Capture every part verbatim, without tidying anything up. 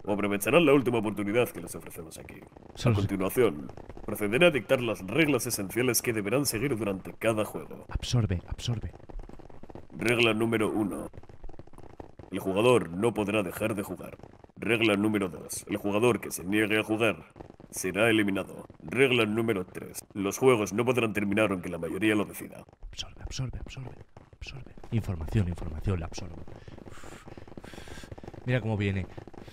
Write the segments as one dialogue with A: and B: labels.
A: o aprovecharán la última oportunidad que les ofrecemos aquí. A continuación, procederé a dictar las reglas esenciales que deberán seguir durante cada juego.
B: Absorbe, absorbe.
A: Regla número uno. El jugador no podrá dejar de jugar. Regla número dos. El jugador que se niegue a jugar será eliminado. Regla número tres. Los juegos no podrán terminar aunque la mayoría lo decida.
B: Absorbe, absorbe, absorbe, absorbe. Información, información, la absorbo. Mira cómo viene.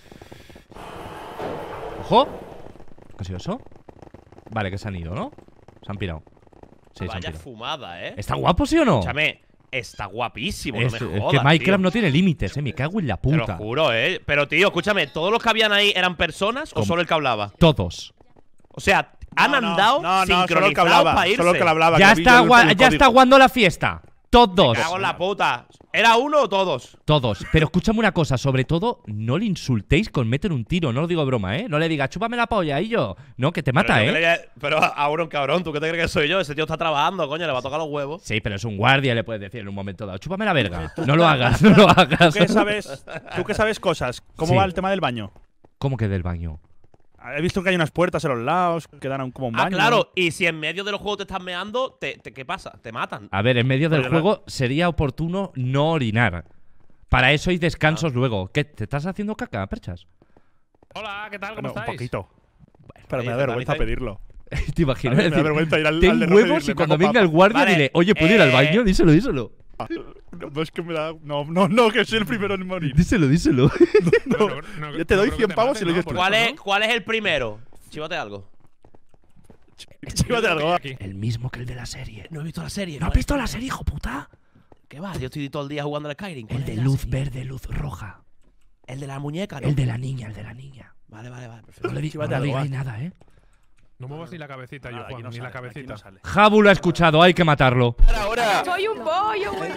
B: ¡Ojo! ¿Qué ha sido eso? Vale, que se han ido, ¿no? Se han pirado. Sí,
C: Vaya
B: se han pirado.
C: fumada, ¿eh?
B: ¿Está guapo, sí o no?
C: Escúchame, está guapísimo,
B: Es,
C: no me
B: es
C: jodas,
B: que Minecraft
C: tío.
B: no tiene límites, eh. Me cago en la
C: Te lo
B: puta.
C: juro, ¿eh? Pero, tío, escúchame, ¿todos los que habían ahí eran personas o
B: ¿Cómo?
C: solo el que hablaba?
B: Todos.
C: O sea, han
D: No, no,
C: andado
D: no, no, solo el que
C: sincronizados
D: hablaba,
C: para irse.
D: solo el que hablaba.
B: Ya
D: que vi
B: está,
D: yo el-
B: gua-
D: el
B: ya
D: código.
B: está aguando la fiesta. Todos.
C: Me cago en la puta. ¿Era uno o todos?
B: Todos. Pero escúchame una cosa, sobre todo, no le insultéis con meter un tiro. No lo digo de broma, ¿eh? No le digas, chúpame la polla y yo. No, que te mata,
C: pero,
B: ¿eh?
C: le- pero ahora un cabrón, ¿tú qué te crees que soy yo? Ese tío está trabajando, coño, le va a tocar los huevos.
B: Sí, pero es un guardia, le puedes decir en un momento dado. Chúpame la verga. No lo hagas, no lo hagas.
D: ¿Tú qué sabes, tú qué sabes cosas? ¿Cómo
B: Sí.
D: va el tema del baño?
B: ¿Cómo que del baño?
D: He visto que hay unas puertas a los lados que dan como un baño.
C: Ah, claro, y si en medio de los juegos te estás meando, te, te- ¿qué pasa? Te matan.
B: A ver, en medio del
D: Oye,
B: juego sería oportuno no orinar. Para eso hay descansos luego. ¿Qué? ¿Te estás haciendo caca, perchas?
E: Hola, ¿qué tal? ¿Cómo
D: Bueno, un
E: estáis?
D: poquito. Pero
C: Oye,
D: me da vergüenza
C: Ferrari,
D: pedirlo.
B: ¿Te imaginas?
D: A mí me da
B: decir,
D: vergüenza ir al-
B: ten
D: al de no
B: huevos
D: pedirle,
B: y cuando
D: me hago
B: venga el guardia
C: Vale,
B: dile, oye, ¿puedo ir al
C: eh,
B: baño? Díselo, díselo.
D: No, no, es que me da. No, no, no, que soy el primero en morir.
B: Díselo, díselo.
D: No,
E: No, no,
D: yo te
E: no
D: doy
E: creo
D: cien
E: que te
D: pavos
E: maten,
D: y lo
E: ¿no?
D: dices tú.
E: Por
C: ¿Cuál
E: eso,
C: es,
E: ¿no?
C: ¿Cuál es el primero? Chívate algo.
D: Chívate algo.
E: Aquí.
B: El mismo que el de la serie.
C: No he visto la serie.
B: ¿No has visto la serie, hijo puta?
C: ¿Qué va? Yo estoy todo el día jugando al Skyrim. ¿Cuál
B: El
C: es
B: de
C: la
B: luz
C: serie?
B: verde, luz roja.
C: El de la muñeca, ¿no?
B: El de la niña, el de la niña.
C: Vale, vale, vale, perfecto.
B: No le, di- no
D: Chívate
B: le
D: algo,
B: digáis
D: va.
B: nada, ¿eh?
E: No muevas ni la cabecita, yo,
D: Nada, aquí
E: Juan,
D: no
E: ni
D: sale,
E: la
D: aquí
E: cabecita.
D: no sale.
B: Jabu lo ha escuchado, hay que matarlo.
F: Soy un pollo, güey.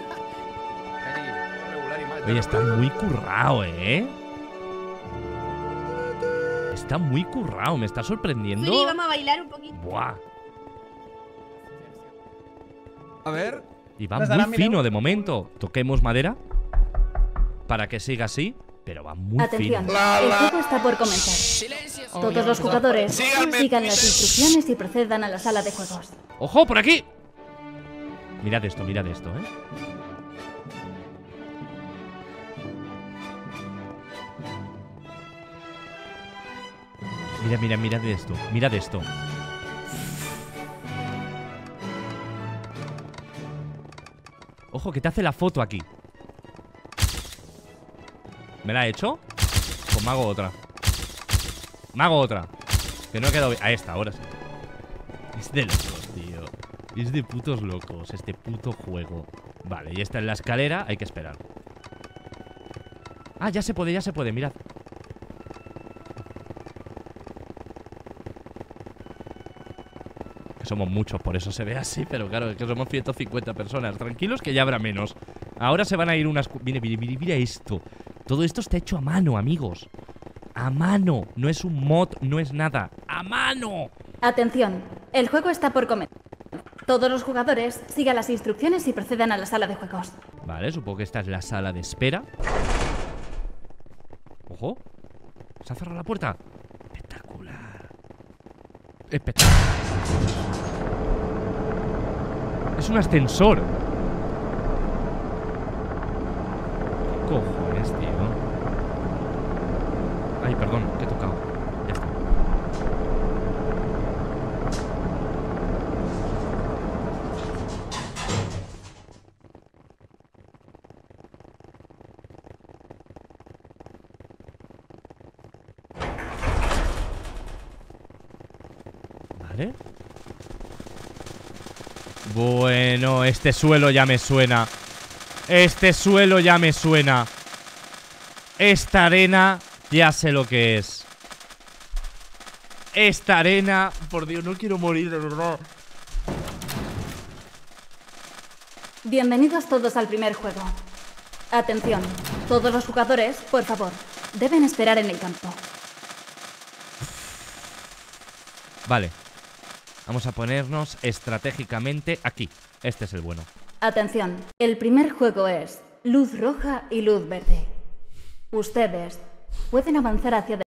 B: Oye, está muy currado, ¿eh? Está muy currado, me está sorprendiendo.
F: Sí, vamos a bailar un poquito.
B: Buah.
G: A ver.
B: Y va
G: ¿Nos dará
B: muy
G: mil
B: fino
G: euros?
B: de momento. Toquemos madera para que siga así, pero va muy
H: Atención,
B: fino.
H: el juego está por comenzar. Todos los jugadores sigan las instrucciones y procedan a la sala de juegos.
B: ¡Ojo, por aquí! Mirad esto, mirad esto, ¿eh? Mira, mira, mirad esto, mirad esto. Ojo, que te hace la foto aquí. ¿Me la he hecho? Pues me hago otra. Me hago otra. Que no ha quedado bien. Ahí está, ahora sí. Es de locos, tío. Es de putos locos este puto juego. Vale, y está en la escalera, hay que esperar. Ah, ya se puede, ya se puede, mirad. Que somos muchos, por eso se ve así. Pero claro, es que somos ciento cincuenta personas. Tranquilos que ya habrá menos. Ahora se van a ir unas... cu- Mira, mira, mira, mira esto. Todo esto está hecho a mano, amigos. A mano. No es un mod, no es nada. ¡A mano!
H: Atención, el juego está por comenzar. Todos los jugadores sigan las instrucciones y procedan a la sala de juegos.
B: Vale, supongo que esta es la sala de espera. Ojo. ¿Se ha cerrado la puerta? Espectacular. Espectacular. Es un ascensor. ¿Qué cojones, tío? Ay, perdón, que he tocado. Ya está. Vale. Bueno, este suelo ya me suena. Este suelo ya me suena. Esta arena ya sé lo que es. Esta arena... Por Dios, no quiero morir, de verdad.
H: Bienvenidos todos al primer juego. Atención, todos los jugadores, por favor, deben esperar en el campo.
B: Vale. Vamos a ponernos estratégicamente aquí. Este es el bueno.
H: Atención, el primer juego es luz roja y luz verde. Ustedes pueden avanzar hacia